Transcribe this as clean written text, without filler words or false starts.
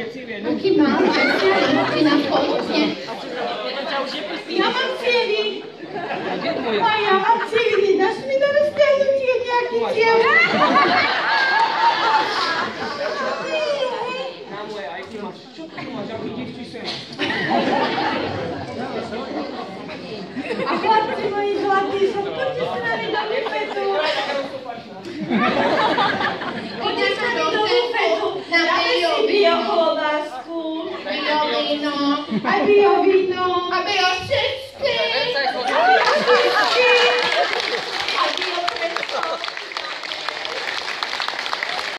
Taký malý, ty na poludne. Ja mám cievy. A ja mám cievy. Dáš mi na rozťahnutie nejaký ciev? Na moje, aj ty máš. Čo tu máš, aký divčí sen? A chlapci moji zlatí, som poďte sa na mi do bufetu. Poďte sa mi do bufetu. Dáme si bioklobásku. Biovino. Aj biovíno. A biočečky.